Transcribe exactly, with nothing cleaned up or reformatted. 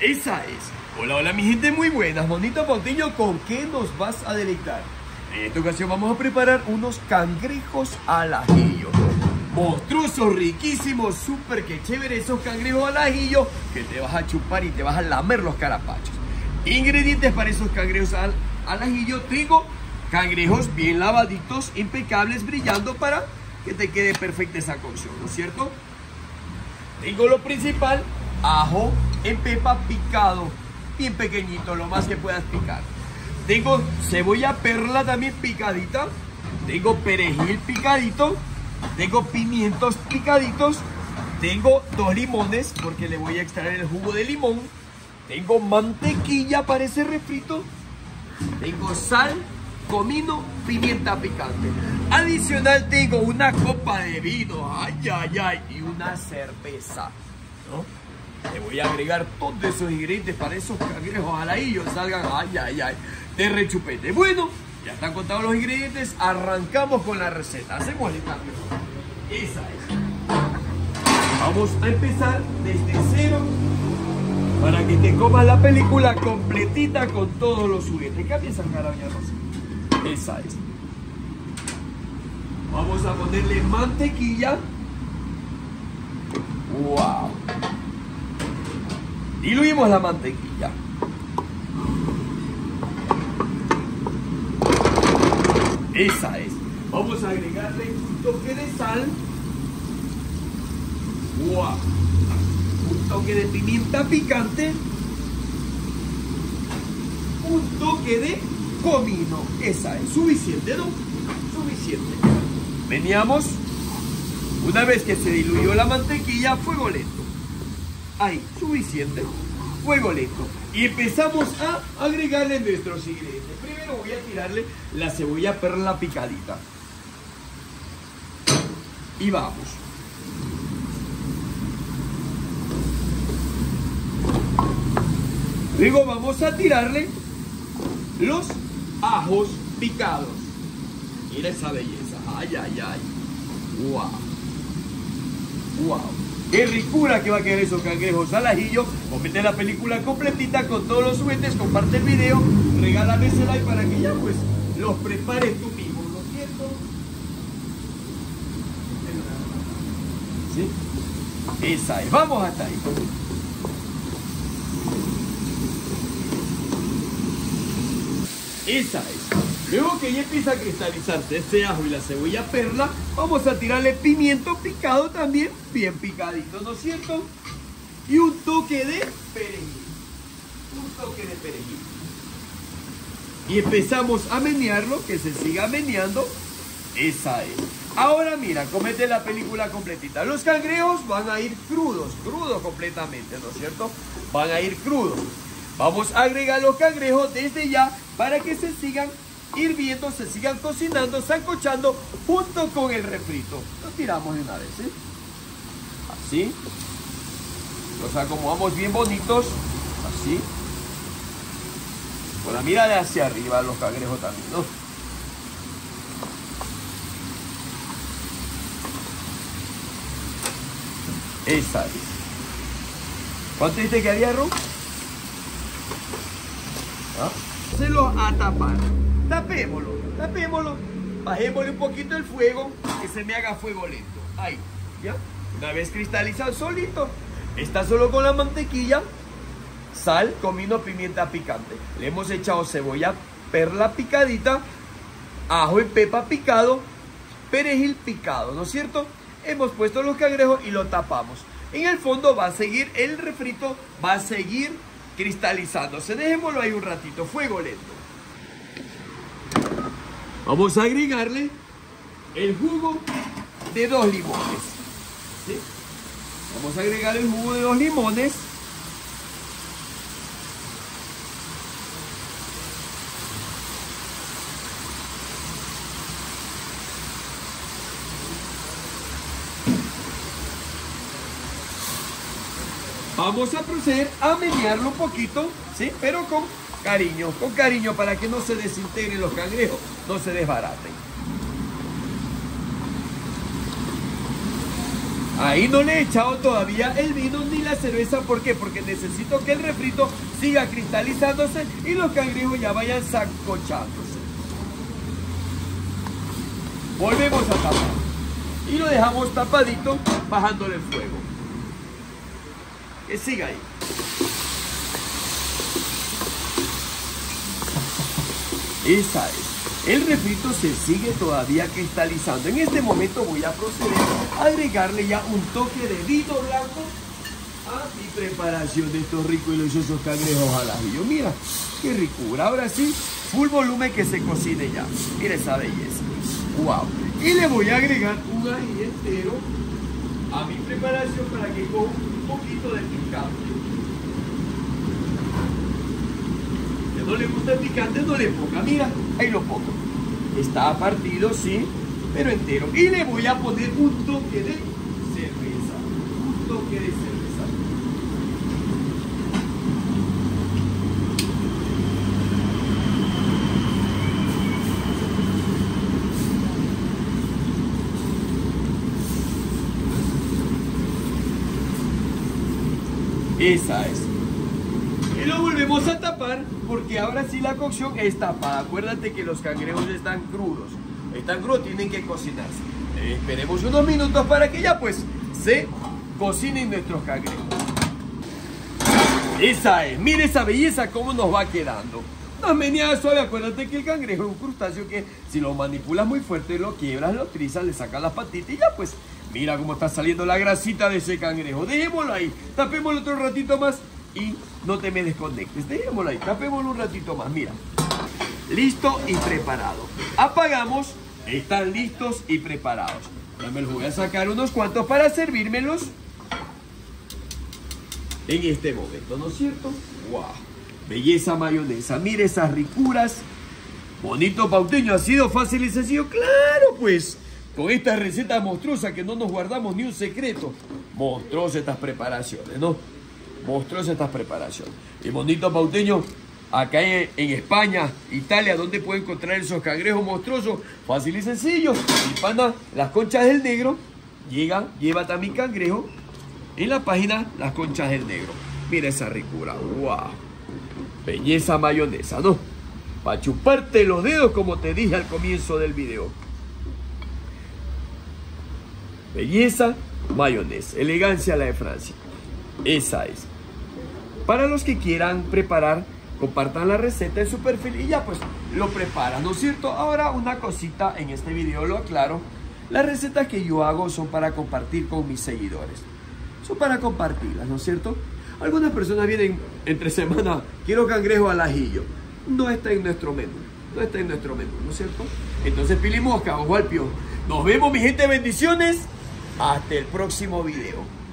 Esa es. Hola, hola mi gente, muy buenas. Bonito Ponteño, ¿con qué nos vas a deleitar? En esta ocasión vamos a preparar unos cangrejos al ajillo. Monstruosos, riquísimos, súper que chévere esos cangrejos al ajillo que te vas a chupar y te vas a lamer los carapachos. Ingredientes para esos cangrejos al, al ajillo. Tengo cangrejos bien lavaditos, impecables, brillando para que te quede perfecta esa cocción, ¿no es cierto? Tengo lo principal, ajo en pepa picado, bien pequeñito, lo más que puedas picar. Tengo cebolla perla también picadita. Tengo perejil picadito. Tengo pimientos picaditos. Tengo dos limones porque le voy a extraer el jugo de limón. Tengo mantequilla para ese refrito. Tengo sal, comino, pimienta picante. Adicional tengo una copa de vino, ay, ay, ay, y una cerveza, ¿no? Le voy a agregar todos esos ingredientes para esos cangrejos al ajillo salgan, ay, ay, ay, de rechupete. Bueno, ya están contados los ingredientes, arrancamos con la receta. Hacemos el cambio. Esa es. Vamos a empezar desde cero para que te comas la película completita con todos los juguetes. ¿Qué piensas, Carabiña Rosa? Esa es. Vamos a ponerle mantequilla. ¡Wow! Diluimos la mantequilla. Esa es. Vamos a agregarle un toque de sal. ¡Wow! Un toque de pimienta picante. Un toque de comino. Esa es. Suficiente, ¿no? Suficiente. Meneamos. Una vez que se diluyó la mantequilla, fuego lento. Ahí, suficiente. Fuego lento. Y empezamos a agregarle nuestros ingredientes. Primero voy a tirarle la cebolla perla picadita. Y vamos. Luego vamos a tirarle los ajos picados. Mira esa belleza. Ay, ay, ay. Wow. Wow. Qué ricura que va a quedar esos cangrejos al ajillo. Comete la película completita con todos los juguetes. Comparte el video. Regálame ese like para que ya pues los prepares tú mismo. ¿No es cierto? ¿Sí? Esa es. Vamos hasta ahí. Esa es. Luego que ya empieza a cristalizarse este ajo y la cebolla perla, vamos a tirarle pimiento picado también, bien picadito, ¿no es cierto? Y un toque de perejil. Un toque de perejil. Y empezamos a menearlo, que se siga meneando. Esa es. Ahora mira, comete la película completita. Los cangrejos van a ir crudos, crudos completamente, ¿no es cierto? Van a ir crudos. Vamos a agregar los cangrejos desde ya para que se sigan hirviendo, se sigan cocinando, sancochando junto con el refrito. Lo tiramos de una vez, ¿eh? Así. Los acomodamos bien bonitos. Así. Con la mirada hacia arriba los cangrejos también, ¿no? Esa es. ¿Cuánto dijiste que había, Ro? ¿Ah? Se los a tapar. Tapémoslo, tapémoslo. Bajémosle un poquito el fuego, que se me haga fuego lento. Ahí, ¿ya? Una vez cristalizado solito. Está solo con la mantequilla, sal, comino, pimienta picante. Le hemos echado cebolla perla picadita, ajo en pepa picado, perejil picado, ¿no es cierto? Hemos puesto los cangrejos y lo tapamos. En el fondo va a seguir el refrito, va a seguir cristalizándose. Dejémoslo ahí un ratito, fuego lento. Vamos a agregarle el jugo de dos limones. ¿Sí? Vamos a agregar el jugo de dos limones. Vamos a proceder a menearlo un poquito, ¿sí? Pero con cariño, con cariño para que no se desintegren los cangrejos, no se desbaraten. Ahí no le he echado todavía el vino ni la cerveza. ¿Por qué? Porque necesito que el refrito siga cristalizándose y los cangrejos ya vayan sancochándose. Volvemos a tapar. Y lo dejamos tapadito, bajándole el fuego. Que siga ahí. Esa es. El refrito se sigue todavía cristalizando. En este momento voy a proceder a agregarle ya un toque de vino blanco a mi preparación de estos ricos y deliciosos cangrejos al ajillo. Mira, qué ricura. Ahora sí, full volumen que se cocine ya. Mira esa belleza. Wow. Y le voy a agregar un ají entero a mi preparación para que coja un poquito de picante. Si no le gusta el picante, no le ponga. Mira, ahí lo pongo. Está partido, sí, pero entero. Y le voy a poner un toque de cerveza. Un toque de cerveza. Esa es. Y lo volvemos a tapar porque ahora sí la cocción es tapada. Acuérdate que los cangrejos están crudos. Están crudos, tienen que cocinarse. Eh, esperemos unos minutos para que ya pues se cocinen nuestros cangrejos. Esa es. Mire esa belleza cómo nos va quedando. No es meneada suave. Acuérdate que el cangrejo es un crustáceo que si lo manipulas muy fuerte, lo quiebras, lo trizas, le sacas las patitas y ya pues. Mira cómo está saliendo la grasita de ese cangrejo. Dejémoslo ahí. Tapémoslo otro ratito más. Y no te me desconectes, dejémoslo ahí, tapémoslo un ratito más, mira. Listo y preparado. Apagamos, están listos y preparados. Ya me los voy a sacar unos cuantos para servírmelos en este momento, ¿no es cierto? ¡Wow! Belleza mayonesa, mire esas ricuras. Bonito Pauteño, ¿ha sido fácil y sencillo? ¡Claro, pues! Con esta receta monstruosa que no nos guardamos ni un secreto. Monstruosas estas preparaciones, ¿no? Monstruosas estas preparaciones. Y bonito Pauteño, acá en, en España, Italia, ¿dónde puedo encontrar esos cangrejos monstruosos? Fácil y sencillo. Mi pana, Las Conchas del Negro. Llega, lleva también cangrejo. En la página Las Conchas del Negro. Mira esa ricura. ¡Wow! Belleza mayonesa, ¿no? Para chuparte los dedos, como te dije al comienzo del video. Belleza mayonesa. Elegancia la de Francia. Esa es. Para los que quieran preparar, compartan la receta en su perfil y ya pues lo preparan, ¿no es cierto? Ahora una cosita en este video lo aclaro. Las recetas que yo hago son para compartir con mis seguidores. Son para compartirlas, ¿no es cierto? Algunas personas vienen entre semana, quiero cangrejo al ajillo. No está en nuestro menú. No está en nuestro menú, ¿no es cierto? Entonces pilimosca, ojo al piojo. Nos vemos, mi gente, bendiciones. Hasta el próximo video.